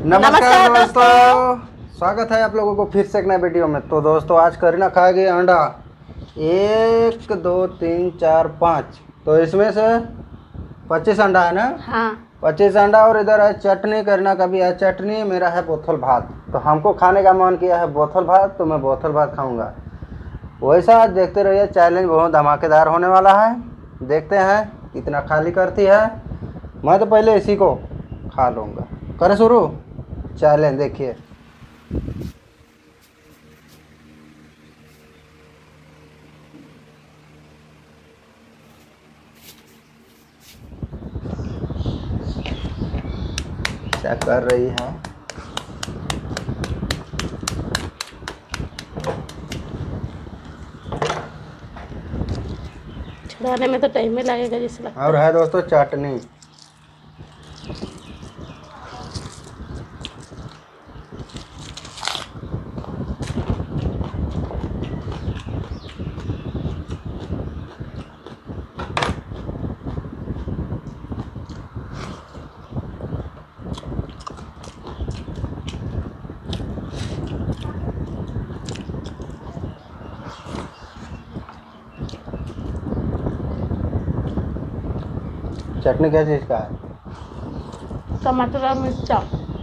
नमस्कार दोस्तों, स्वागत है आप लोगों को फिर से एक नए वीडियो में। तो दोस्तों आज करीना खाएगी अंडा 1 2 3 4 5। तो इसमें से 25 अंडा है ना। हाँ 25 अंडा और इधर है चटनी। करीना का भी है चटनी, मेरा है बोतल भात। तो हमको खाने का मन किया है बोतल भात, तो मैं बोतल भात खाऊंगा। वैसा देखते रहिए, चैलेंज बहुत धमाकेदार होने वाला है। देखते हैं कितना खाली करती है। मैं तो पहले इसी को खा लूँगा। करें शुरू चैलेंज, देखिए। क्या कर रही है। छुड़ाने में तो टाइम ही लगेगा जैसे लगता और है दोस्तों चटनी। चटनी क्या चीज़ का है? टमाटर और मिर्चा।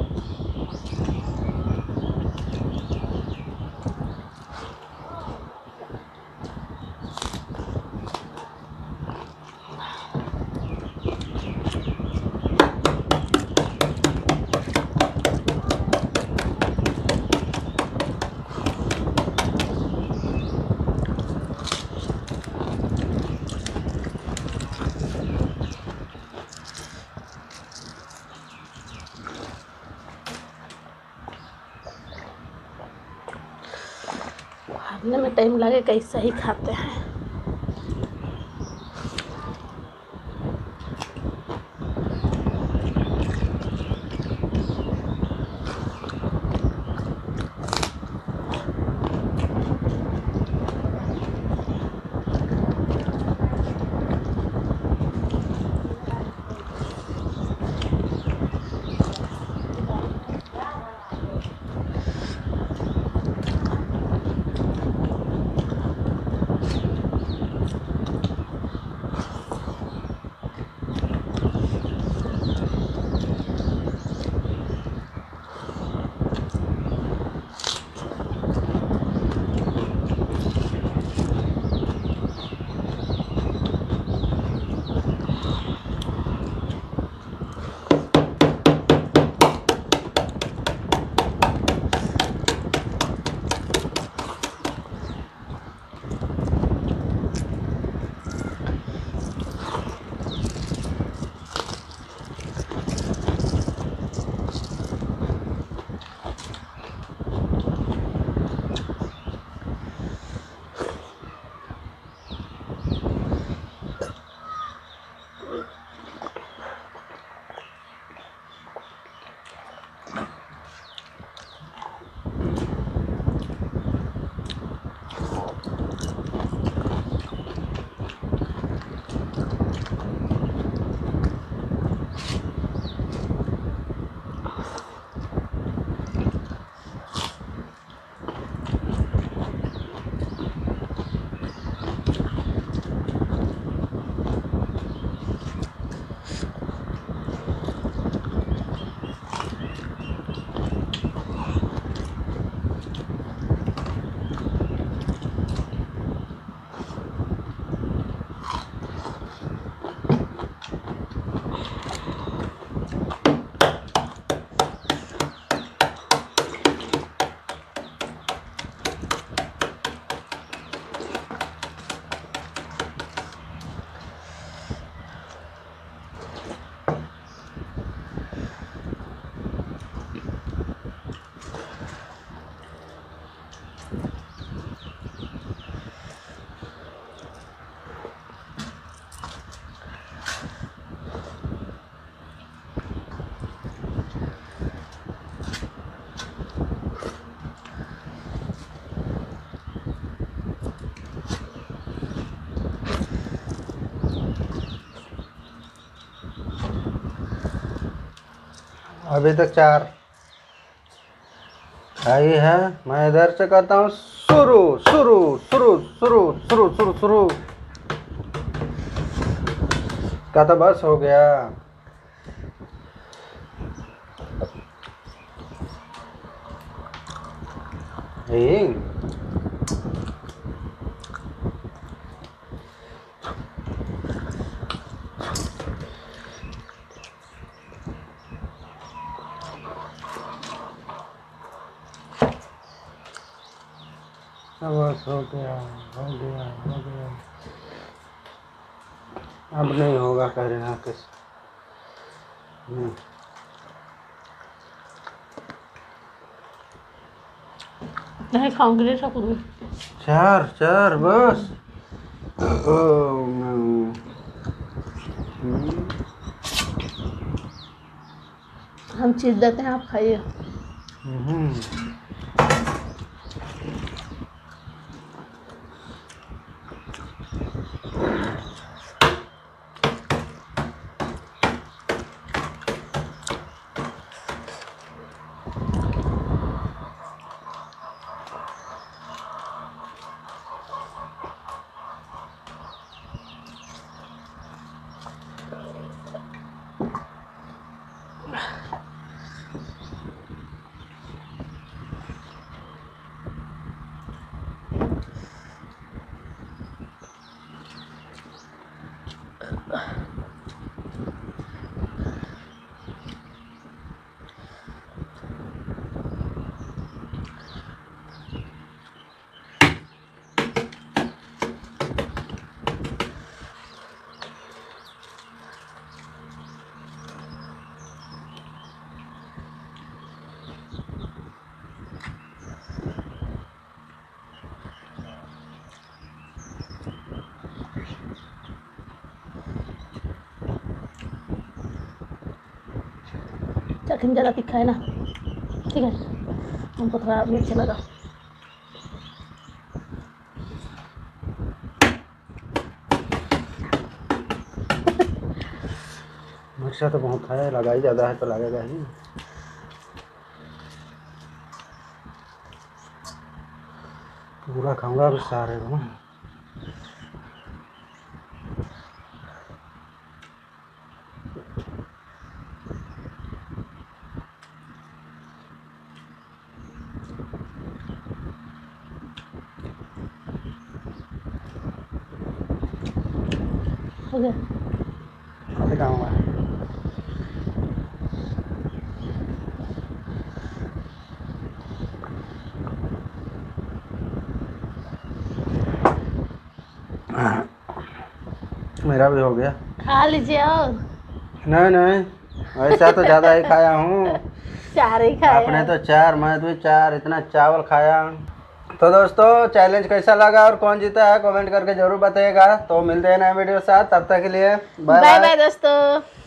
खाने में टाइम लगेगा, ऐसा ही खाते हैं। अभी तक 4 आई है, मैं इधर से करता हूँ शुरू शुरू शुरू शुरू शुरू शुरू शुरू का तो बस हो गया। बस हो गया हो गया हो गया। अब नहीं होगा कह रहे हैं किस नहीं खाऊंगी रख दूँ। चार चार बस। हम चीज देते हैं, आप खाइए। चटनी ज़्यादा तीखा है ना, ठीक है, हमको थोड़ा मिर्च लगा। मिर्चा तो बहुत है, लगाई ज़्यादा है तो लगेगा ही। पूरा खाऊंगा अब सारे को। हो गया, खाऊंगा। मेरा भी हो गया। खा लीजिए। और नहीं नहीं, ऐसा तो ज़्यादा ही खाया हूँ। चार ही खाया। आपने तो चार, मैं भी चार, इतना चावल खाया। तो दोस्तों चैलेंज कैसा लगा और कौन जीता है कमेंट करके जरूर बताइएगा। तो मिलते हैं नए वीडियो के साथ, तब तक के लिए बाय बाय बाय दोस्तों।